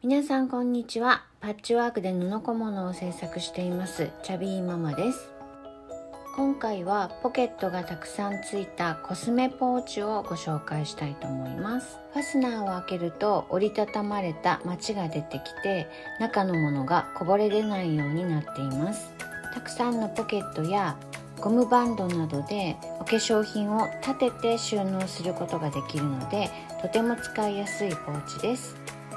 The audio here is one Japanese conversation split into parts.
皆さんこんにちは。パッチワークで布小物を制作していますチャビーママです。今回はポケットがたくさんついたコスメポーチをご紹介したいと思います。ファスナーを開けると折りたたまれたマチが出てきて、中のものがこぼれ出ないようになっています。たくさんのポケットやゴムバンドなどでお化粧品を立てて収納することができるので、とても使いやすいポーチです。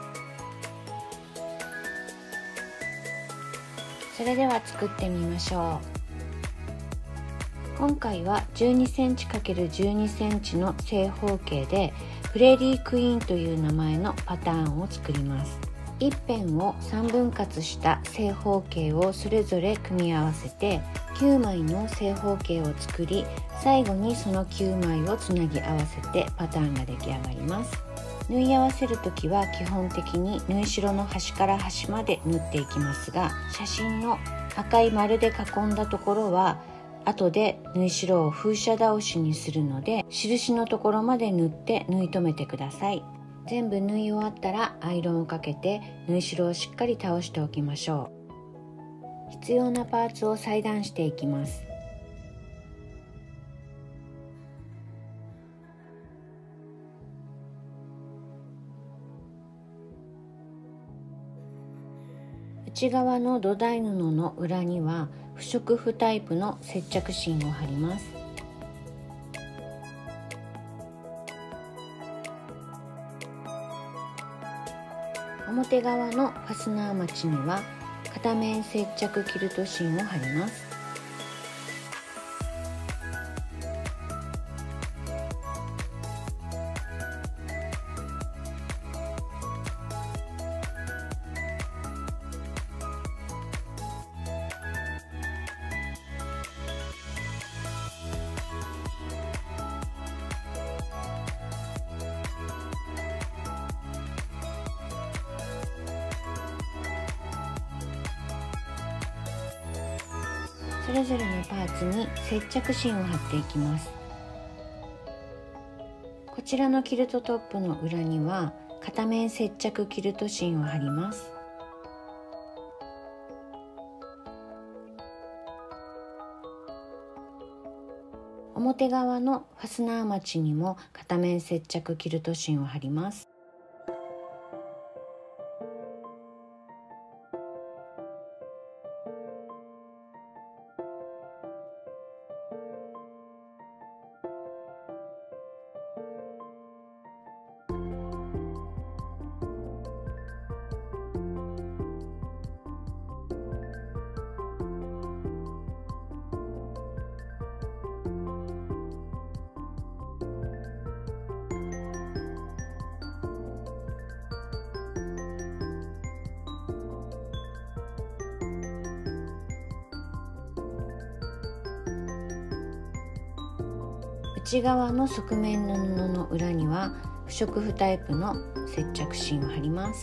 それでは作ってみましょう。今回は 12cm×12cm の正方形でプレリークイーンという名前のパターンを作ります。一辺を3分割した正方形をそれぞれ組み合わせて9枚の正方形を作り、最後にその9枚をつなぎ合わせてパターンが出来上がります。縫い合わせる時は基本的に縫い代の端から端まで縫っていきますが、写真の赤い丸で囲んだところは後で縫い代を風車倒しにするので、印のところまで縫って縫い留めてください。全部縫い終わったらアイロンをかけて縫い代をしっかり倒しておきましょう。必要なパーツを裁断していきます。内側の土台布の裏には不織布タイプの接着芯を貼ります。表側のファスナーマチには片面接着キルト芯を貼ります。それぞれのパーツに接着芯を貼っていきます。こちらのキルトトップの裏には片面接着キルト芯を貼ります。表側のファスナーマチにも片面接着キルト芯を貼ります。内側の側面の布の裏には不織布タイプの接着芯を貼ります。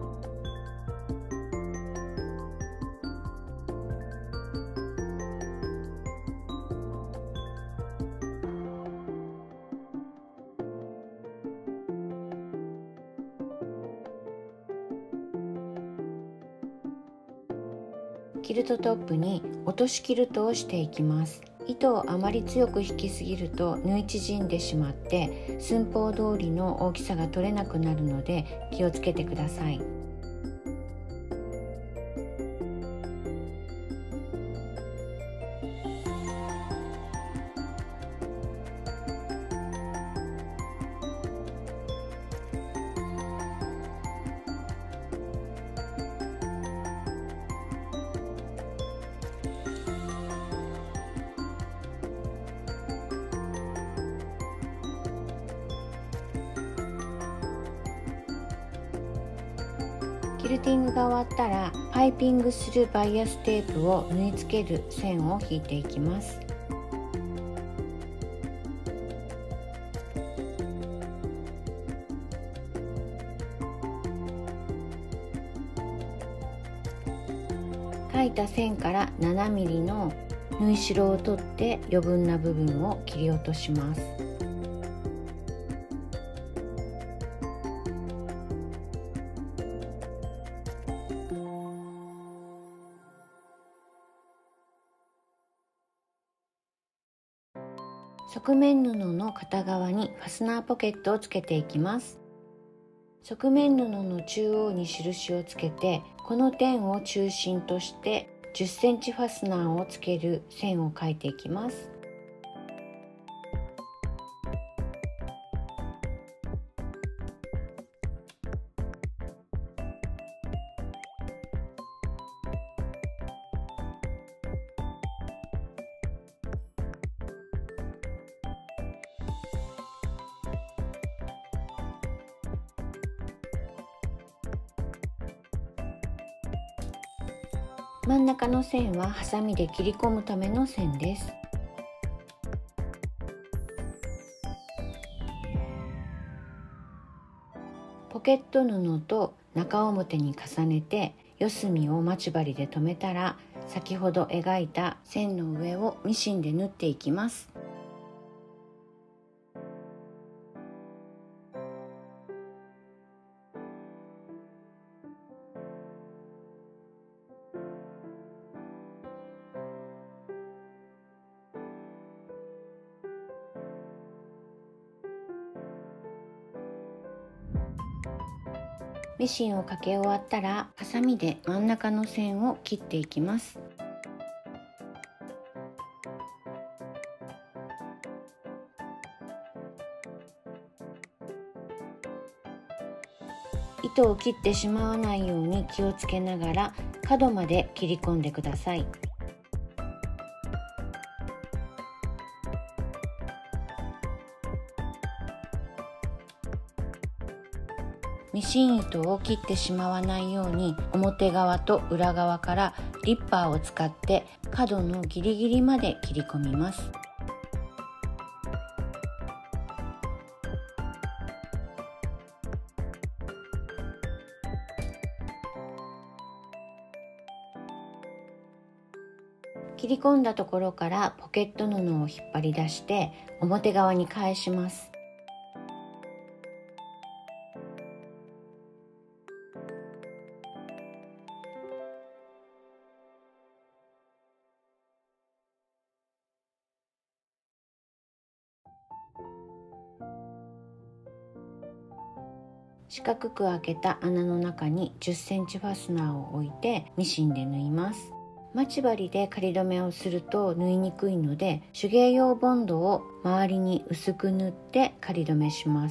キルトトップに落としキルトをしていきます。糸をあまり強く引きすぎると縫い縮んでしまって寸法通りの大きさが取れなくなるので気をつけてください。キルティングが終わったらパイピングするバイアステープを縫い付ける線を引いていきます。描いた線から 7mm の縫い代を取って余分な部分を切り落とします。 側面布の片側にファスナーポケットをつけていきます。側面布の中央に印をつけて、この点を中心として10センチファスナーをつける線を描いていきます。真ん中の線はハサミで切り込むための線です。ポケット布と中表に重ねて四隅を待ち針で留めたら、先ほど描いた線の上をミシンで縫っていきます。ミシンをかけ終わったら、ハサミで真ん中の線を切っていきます。糸を切ってしまわないように気をつけながら角まで切り込んでください。ミシン糸を切ってしまわないように、表側と裏側からリッパーを使って角のギリギリまで切り込みます。切り込んだところからポケット布を引っ張り出して表側に返します。四角く開けた穴の中に10センチファスナーを置いてミシンで縫います。待ち針で仮留めをすると縫いにくいので、手芸用ボンドを周りに薄く塗って仮留めします。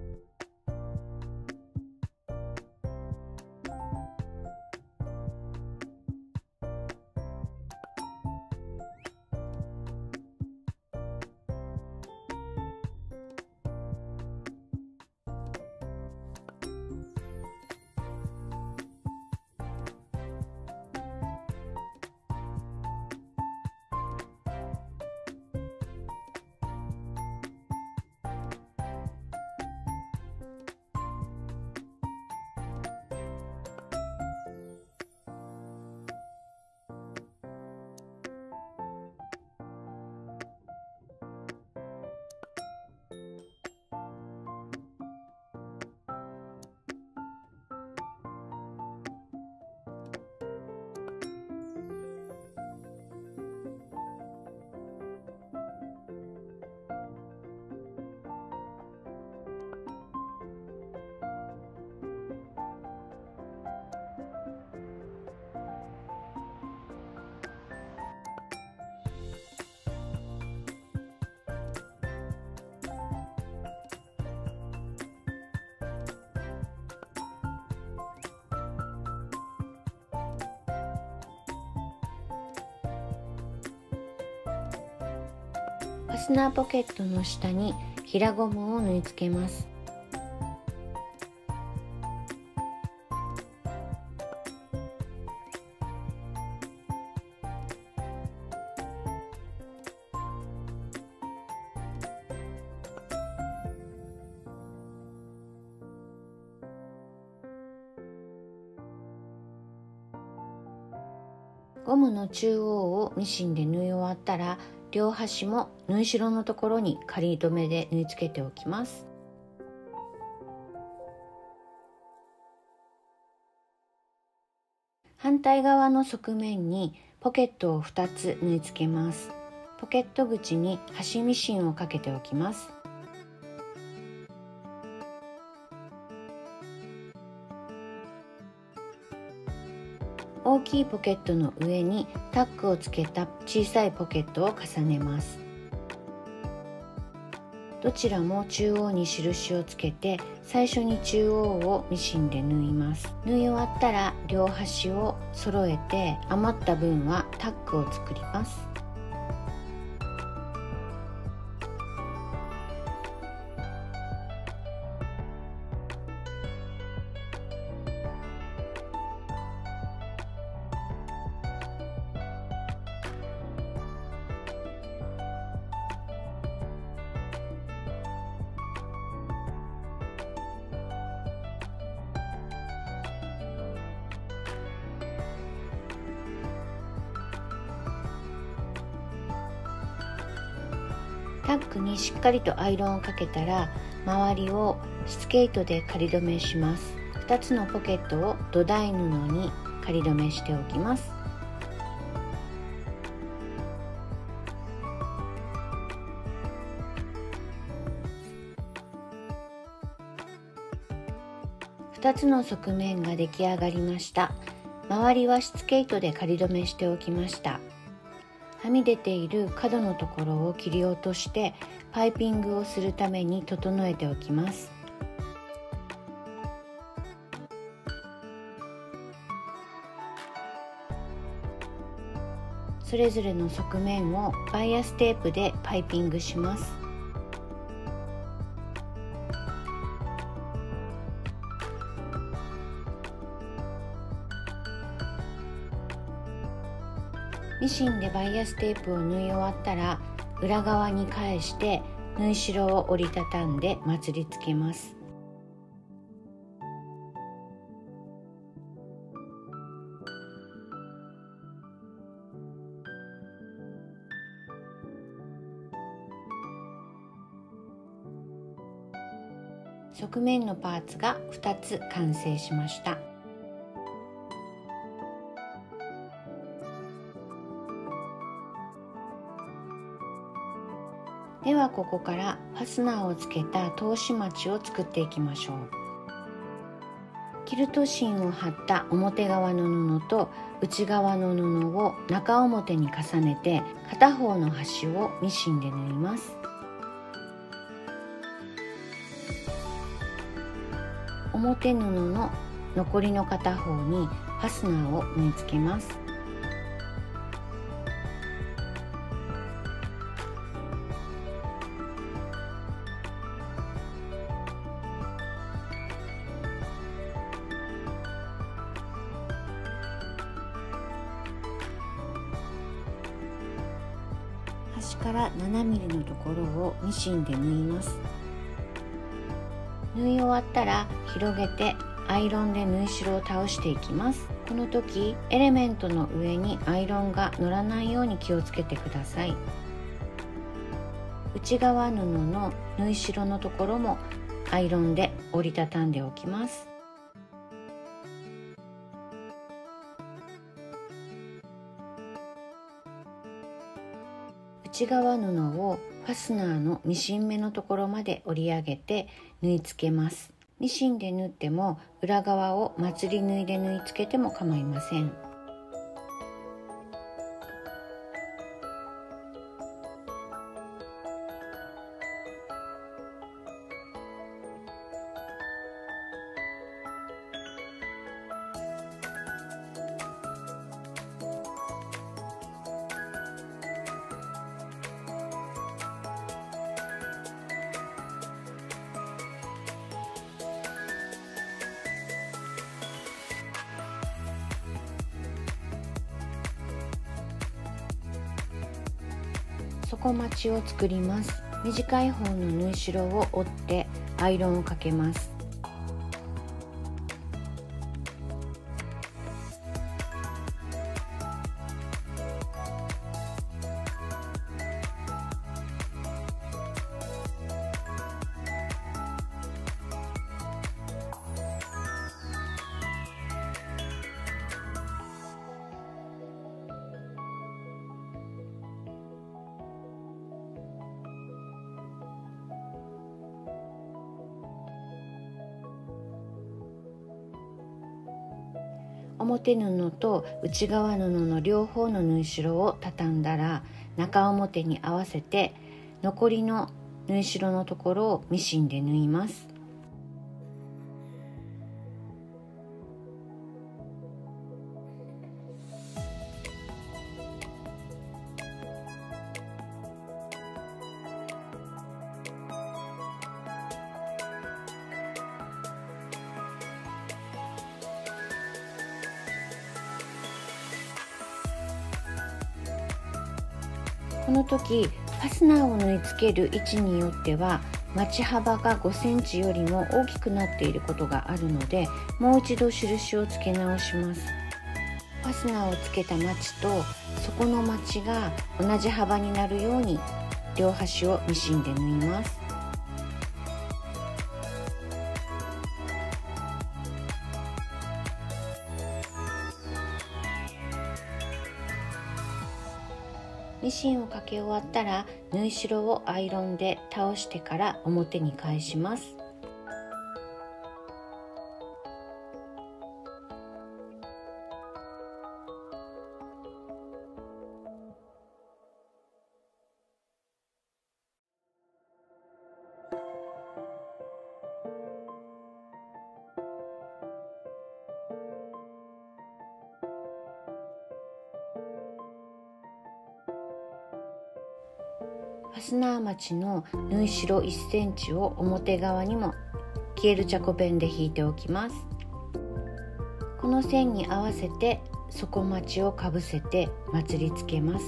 ファスナーポケットの下に平ゴムを縫い付けます。ゴムの中央をミシンで縫い終わったら、両端も縫い代のところに仮留めで縫い付けておきます。反対側の側面にポケットを2つ縫い付けます。 ポケット口に端ミシンをかけておきます。大きいポケットの上にタックをつけた小さいポケットを重ねます。どちらも中央に印をつけて、最初に中央をミシンで縫います。縫い終わったら両端を揃えて、余った分はタックを作ります。タックにしっかりとアイロンをかけたら、周りをしつけ糸で仮留めします。2つのポケットを土台布に仮留めしておきます。2つの側面が出来上がりました。周りはしつけ糸で仮留めしておきました。はみ出ている角のところを切り落としてパイピングをするために整えておきます。それぞれの側面をバイアステープでパイピングします。ミシンでバイアステープを縫い終わったら、裏側に返して縫い代を折りたたんでまつりつけます。側面のパーツが2つ完成しました。ではここからファスナーをつけた通しまちを作っていきましょう。キルト芯を貼った表側の布と内側の布を中表に重ねて、片方の端をミシンで縫います。表布の残りの片方にファスナーを縫い付けます。端から 7mm のところをミシンで縫います。縫い終わったら広げてアイロンで縫い代を倒していきます。この時エレメントの上にアイロンが乗らないように気をつけてください。内側布の縫い代のところもアイロンで折りたたんでおきます。内側布をファスナーのミシン目のところまで折り上げて縫い付けます。ミシンで縫っても裏側をまつり縫いで縫い付けても構いません。底まちを作ります。短い方の縫い代を折ってアイロンをかけます。 表布と内側布の両方の縫い代を畳んだら、中表に合わせて残りの縫い代のところをミシンで縫います。この時ファスナーを縫い付ける位置によってはまち幅が5センチよりも大きくなっていることがあるので、もう一度印をつけ直します。ファスナーをつけたまちと底のまちが同じ幅になるように両端をミシンで縫います。ミシンをかけ終わったら縫い代をアイロンで倒してから表に返します。ファスナーまちの縫い代1センチを表側にも消えるチャコペンで引いておきます。この線に合わせて底まちをかぶせてまつりつけます。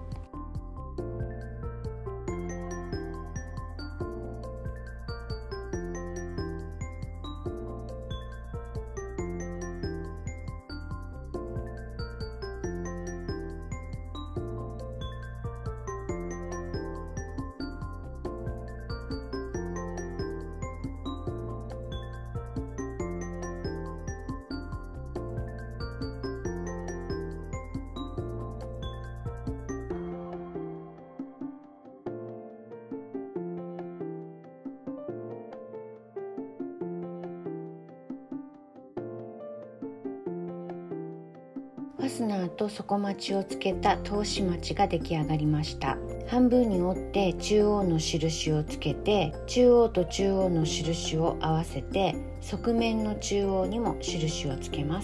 ファスナーと底まちをつけた通しまちが出来上がりました。半分に折って中央の印をつけて、中央と中央の印を合わせて側面の中央にも印をつけます。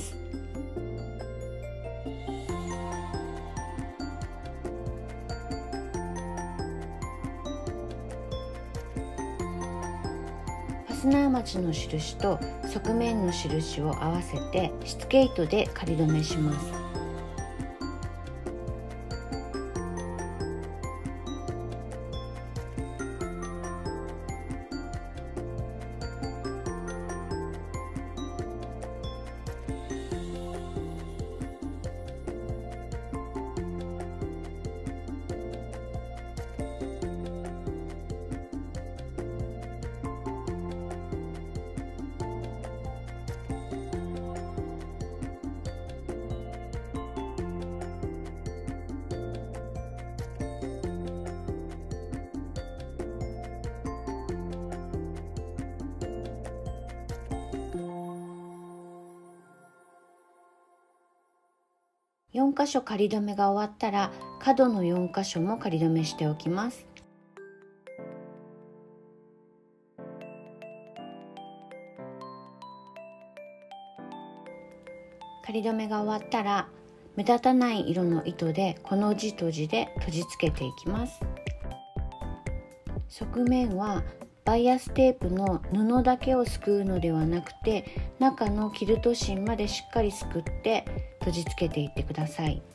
ファスナーまちの印と側面の印を合わせてしつけ糸で仮留めします。4箇所仮留めが終わったら角の4箇所も仮留めしておきます。仮留めが終わったら目立たない色の糸でこの字とじで閉じつけていきます。側面はバイアステープの布だけをすくうのではなくて、中のキルト芯までしっかりすくって閉じつけていってください。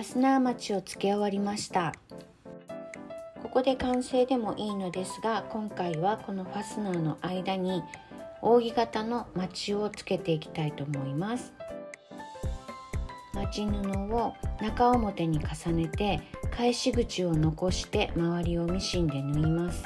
スナーマチをつけ終わりました。ここで完成でもいいのですが、今回はこのファスナーの間に扇形のマチをつけていきたいと思います。マチ布を中表に重ねて返し口を残して周りをミシンで縫います。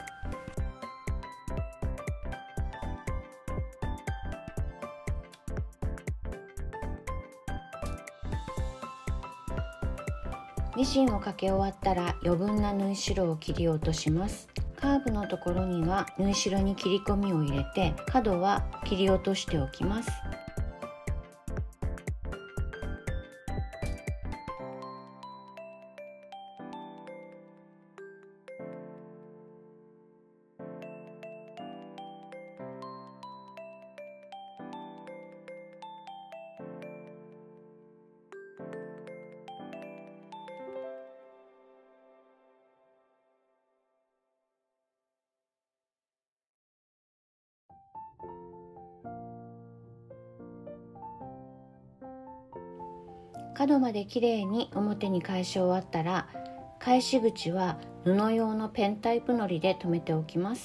ミシンをかけ終わったら余分な縫い代を切り落とします。カーブのところには縫い代に切り込みを入れて、角は切り落としておきます。角まできれいに表に返し終わったら、返し口は布用のペンタイプのりで留めておきます。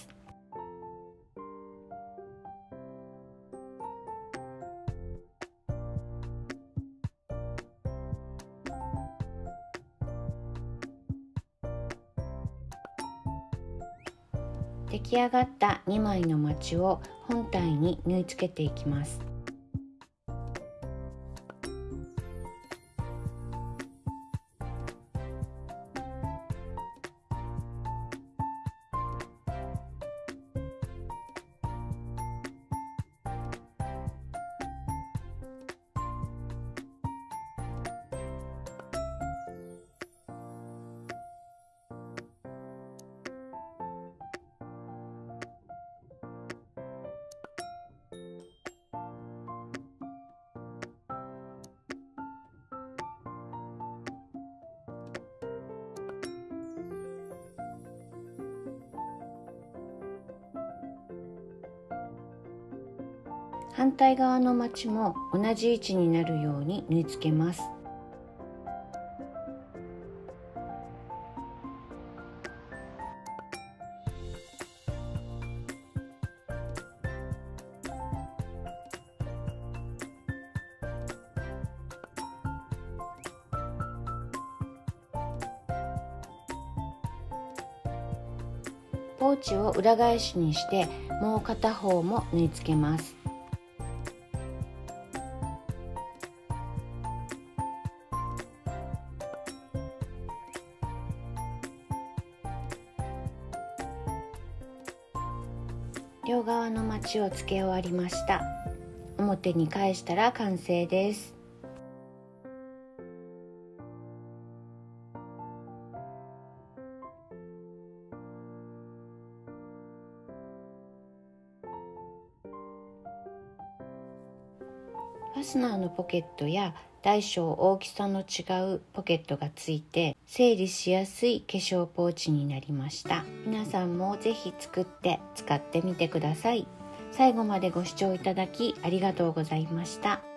出来上がった2枚のマチを本体に縫い付けていきます。反対側のマチも同じ位置になるように縫い付けます。ポーチを裏返しにしてもう片方も縫い付けます。両側のマチをつけ終わりました。表に返したら完成です。ファスナーのポケットや大小大きさの違うポケットがついて整理しやすい化粧ポーチになりました。皆さんもぜひ作って使ってみてください。最後までご視聴いただきありがとうございました。